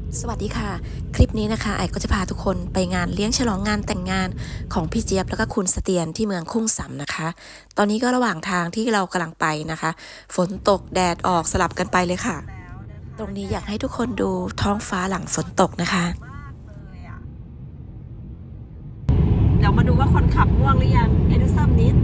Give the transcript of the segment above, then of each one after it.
สวัสดีค่ะคลิปนี้นะคะไอก็จะพาทุกคนไปงานเลี้ยงฉลองงานแต่งงานของพี่เจี๊ยบแล้วก็คุณเสตียรที่เมืองคุ้งสำนะคะตอนนี้ก็ระหว่างทางที่เรากำลังไปนะคะฝนตกแดดออกสลับกันไปเลยค่ะตรงนี้อยากให้ทุกคนดูท้องฟ้าหลังฝนตกนะคะเดี๋ยวมาดูว่าคนขับง่วงหรือยังเอดูซัมนิด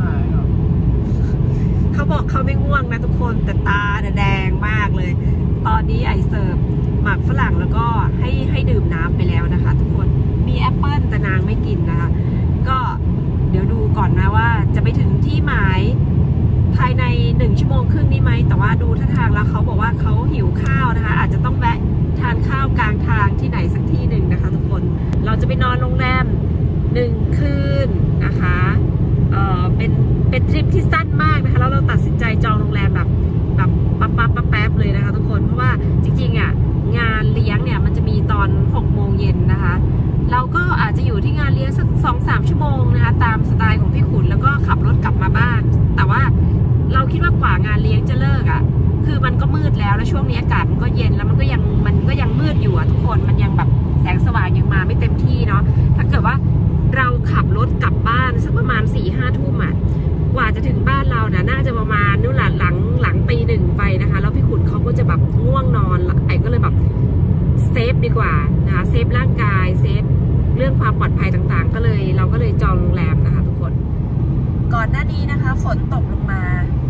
เขาบอกเขาไม่ง่วงนะทุกคนแต่ตาแดงมากเลยตอนนี้ไอเสิร์ฟหมักฝรั่งแล้วก็ให้ดื่มน้ำไปแล้วนะคะทุกคนมีแอปเปิ้ลแต่นางไม่กินนะคะก็เดี๋ยวดูก่อนนะว่าจะไปถึงที่หมายภายใน1 ชั่วโมงครึ่งนี้ไหมแต่ว่าดูท่าทางแล้วเขาบอกว่าเขาหิวข้าวนะคะอาจจะต้องแวะทานข้าวกลางทางที่ไหนสักที่หนึ่งนะคะทุกคนเราจะไปนอนโรงแรม1 คืนนะคะเป็นทริปที่สั้นมากนะคะแล้วเราตัดสินใจจองโรงแรมแบบแป๊บเลยนะคะทุกคนเพราะว่าจริงๆอ่ะงานเลี้ยงเนี่ยมันจะมีตอน6 โมงเย็นนะคะเราก็อาจจะอยู่ที่งานเลี้ยงสัก2-3 ชั่วโมงนะคะตามสไตล์ของพี่ขุนแล้วก็ขับรถกลับมาบ้านแต่ว่าเราคิดว่ากว่างานเลี้ยงจะเลิกอ่ะคือมันก็มืดแล้วช่วงนี้อากาศมันก็เย็นแล้วมันก็ยังมืดอยู่อ่ะทุกคนมันยังแบบแสงสว่างยังมาไม่เต็มที่เนาะถ้าเกิดว่าเราขับรถกลับบ้านสักประมาณ4-5 ทุ่มอ่ะกว่าจะถึงบ้านเรานะน่าจะประมาณนู่นแหละหลังตี 1ไปนะคะแล้วพี่ขุนเขาก็จะแบบง่วงนอนไอ้ก็เลยแบบเซฟดีกว่านะคะเซฟร่างกายเซฟเรื่องความปลอดภัยต่างๆเราก็เลยจองโรงแรมนะคะทุกคนก่อนหน้านี้นะคะฝนตกลงมา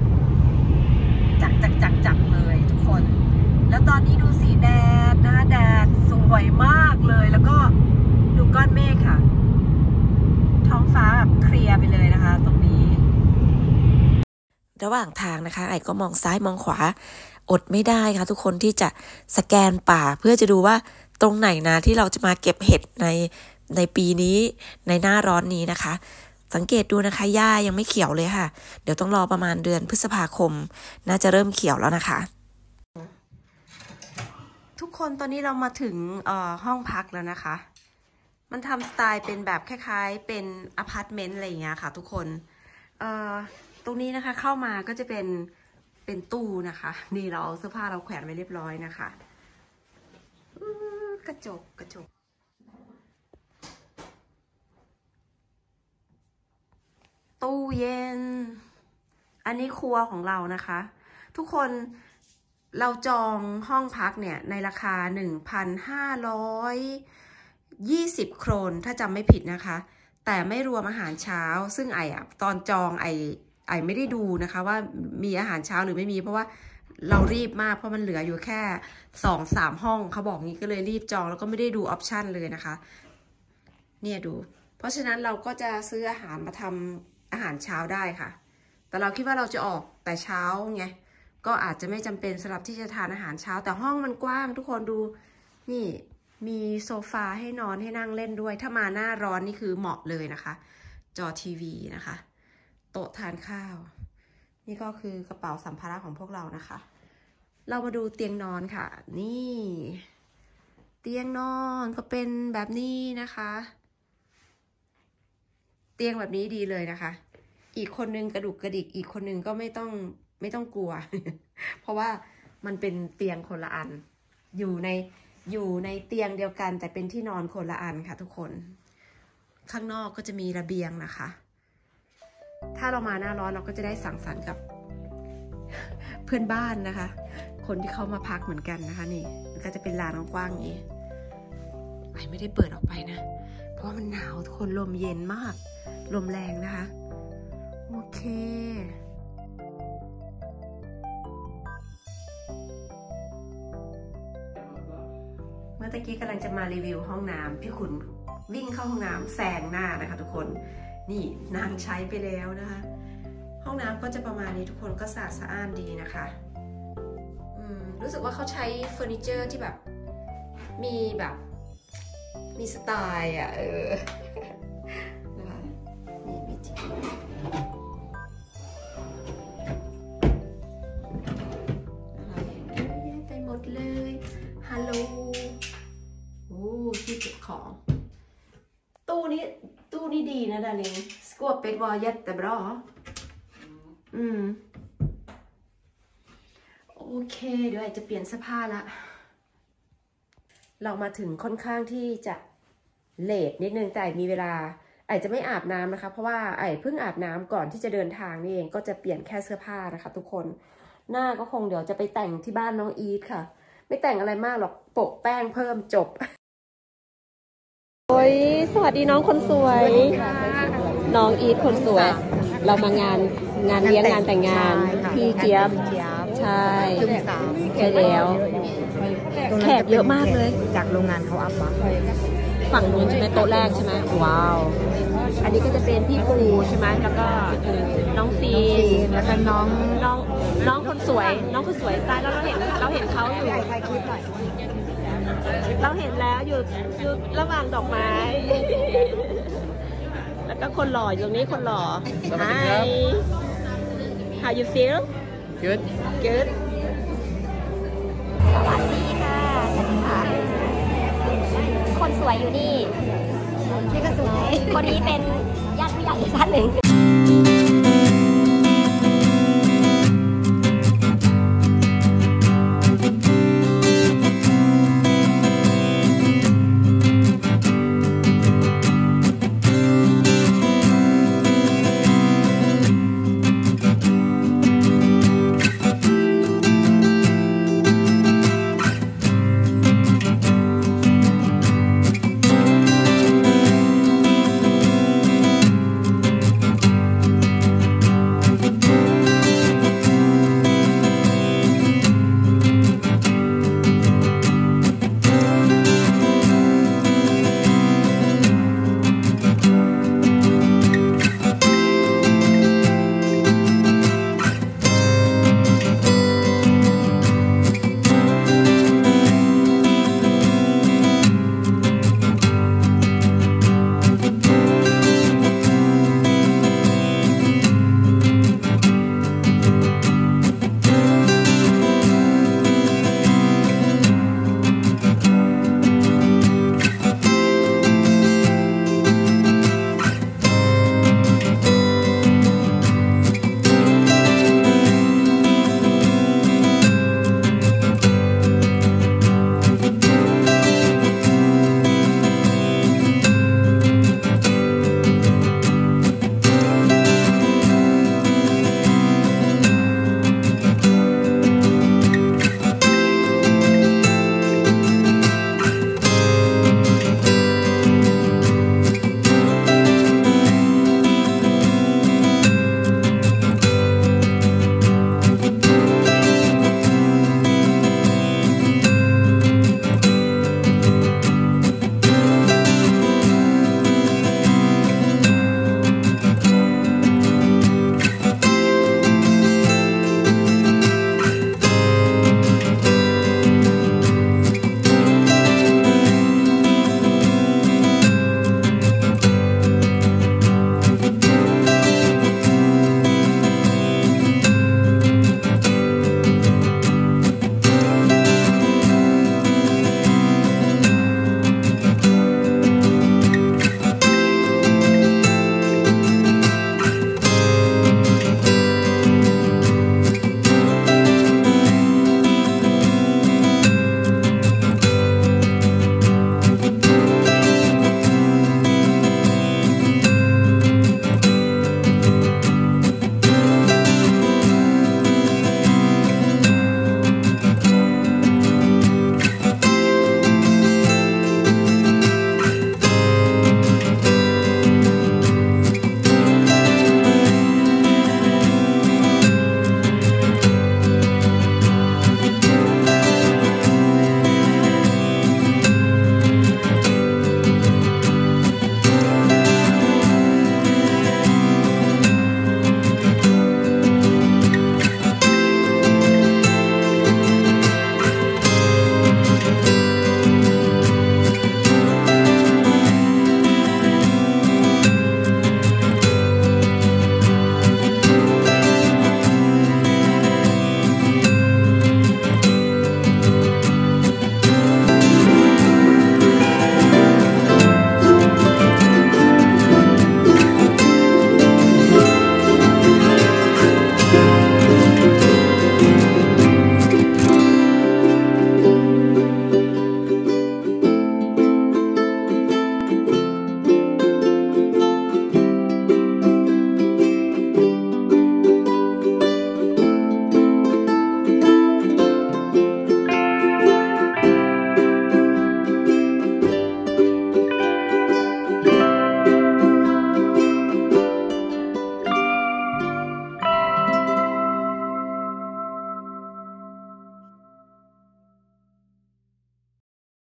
จักเลยทุกคนแล้วตอนนี้ดูสีแดดนะคะแดดสวยมากเลยแล้วก็ดูก้อนเมฆค่ะท้องฟ้าแบบเคลียร์ไปเลยนะคะตรงนี้ระหว่างทางนะคะไอก็มองซ้ายมองขวาอดไม่ได้ค่ะทุกคนที่จะสแกนป่าเพื่อจะดูว่าตรงไหนนะที่เราจะมาเก็บเห็ดในปีนี้ในหน้าร้อนนี้นะคะสังเกตดูนะคะหญ้ายังไม่เขียวเลยค่ะเดี๋ยวต้องรอประมาณเดือนพฤษภาคมน่าจะเริ่มเขียวแล้วนะคะทุกคนตอนนี้เรามาถึงห้องพักแล้วนะคะมันทำสไตล์เป็นแบบคล้ายๆเป็นอพาร์ตเมนต์อะไรอย่างเงี้ยค่ะทุกคนตรงนี้นะคะเข้ามาก็จะเป็นตู้นะคะนี่เราเสื้อผ้าเราแขวนไว้เรียบร้อยนะคะกระจกตู้เย็นอันนี้ครัวของเรานะคะทุกคนเราจองห้องพักเนี่ยในราคา 1,520 โครนถ้าจำไม่ผิดนะคะแต่ไม่รวมอาหารเช้าซึ่งตอนจองไอไม่ได้ดูนะคะว่ามีอาหารเช้าหรือไม่มีเพราะว่าเรารีบมากเพราะมันเหลืออยู่แค่2-3 ห้องเขาบอกงี้ก็เลยรีบจองแล้วก็ไม่ได้ดูออปชันเลยนะคะเนี่ยดูเพราะฉะนั้นเราก็จะซื้ออาหารมาทำอาหารเช้าได้ค่ะแต่เราคิดว่าเราจะออกแต่เช้าไงก็อาจจะไม่จำเป็นสำหรับที่จะทานอาหารเช้าแต่ห้องมันกว้างทุกคนดูนี่มีโซฟาให้นอนให้นั่งเล่นด้วยถ้ามาหน้าร้อนนี่คือเหมาะเลยนะคะจอทีวีนะคะโต๊ะทานข้าวนี่ก็คือกระเป๋าสัมภาระของพวกเรานะคะเรามาดูเตียงนอนค่ะนี่เตียงนอนก็เป็นแบบนี้นะคะเตียงแบบนี้ดีเลยนะคะอีกคนนึงกระดุกกระดิกอีกคนนึงก็ไม่ต้องกลัว เพราะว่ามันเป็นเตียงคนละอันอยู่ในเตียงเดียวกันแต่เป็นที่นอนคนละอันค่ะทุกคนข้างนอกก็จะมีระเบียงนะคะถ้าเรามาหน้าร้อนเราก็จะได้สังสรรค์กับเพื่อนบ้านนะคะคนที่เขามาพักเหมือนกันนะคะนี่มันก็จะเป็นลานกว้างอย่างนี้ไอไม่ได้เปิดออกไปนะเพราะมันหนาวทุกคนลมเย็นมากลมแรงนะคะโอเคเมื่อตะกี้กำลังจะมารีวิวห้องน้ำพี่ขุนวิ่งเข้าห้องน้ำแซงหน้านะคะทุกคนนี่นางใช้ไปแล้วนะคะห้องน้ำก็จะประมาณนี้ทุกคนก็สะอาดสะอ้านดีนะคะรู้สึกว่าเขาใช้เฟอร์นิเจอร์ที่แบบมีสไตล์นะคะนี่มีทีอะไรไปหมดเลยฮัลโหลโอ้ที่เก็บของตู้นี้ดีนะดาริงskåpet var jättebraโอเคเดี๋ยวไอจะเปลี่ยนเสื้อผ้าละเรามาถึงค่อนข้างที่จะเลทนิดนึงแต่มีเวลาไอจะไม่อาบน้ำนะคะเพราะว่าไอเพิ่งอาบน้ำก่อนที่จะเดินทางนี่เองก็จะเปลี่ยนแค่เสื้อผ้านะคะทุกคนหน้าก็คงเดี๋ยวจะไปแต่งที่บ้านน้องอีทค่ะไม่แต่งอะไรมากหรอกโปะแป้งเพิ่มจบโอ้ยสวัสดีน้องคนสวยน้องอีทคนสวยเรามางานเลี้ยงงานแต่งงานพี่เจี๊ยบใช่ใช่แล้วแขกเยอะมากเลยจากโรงงานเขาอัพวะฝั่งนู้นใช่ไหมโต๊ะแรกใช่ไหมว้าวอันนี้ก็จะเป็นพี่ปูใช่ไหมแล้วก็น้องฟีนแล้วก็น้องคนสวยน้องคนสวยตายแล้วเราเห็นเขาอยู่ถ่ายคลิปหน่อยเราเห็นแล้วอยู่ระหว่างดอกไม้แล้วก็คนหล่ออยู่ตรงนี้คนหล่อ Hi How you feel Good Good สวัสดีค่ะคนสวยอยู่นี่นี่ก็สวยคนนี้เป็นญาติผู้ใหญ่อีกท่านหนึ่ง